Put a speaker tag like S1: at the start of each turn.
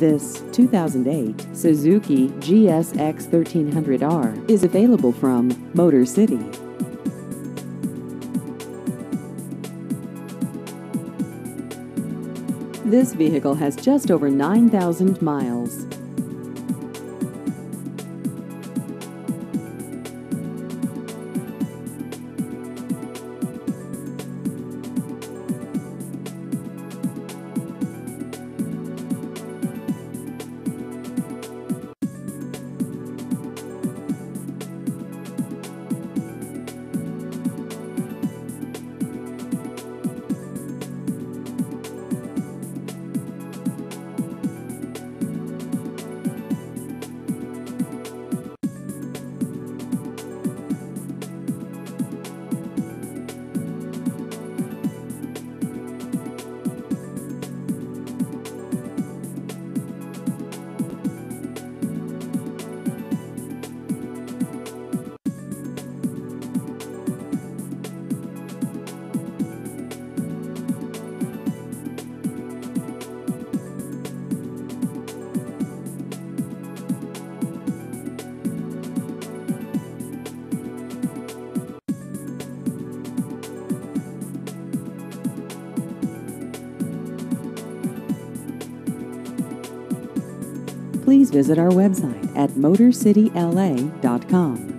S1: This 2008 Suzuki GSX 1300R is available from Motor City. This vehicle has just over 9,000 miles. Please visit our website at motorcityla.com.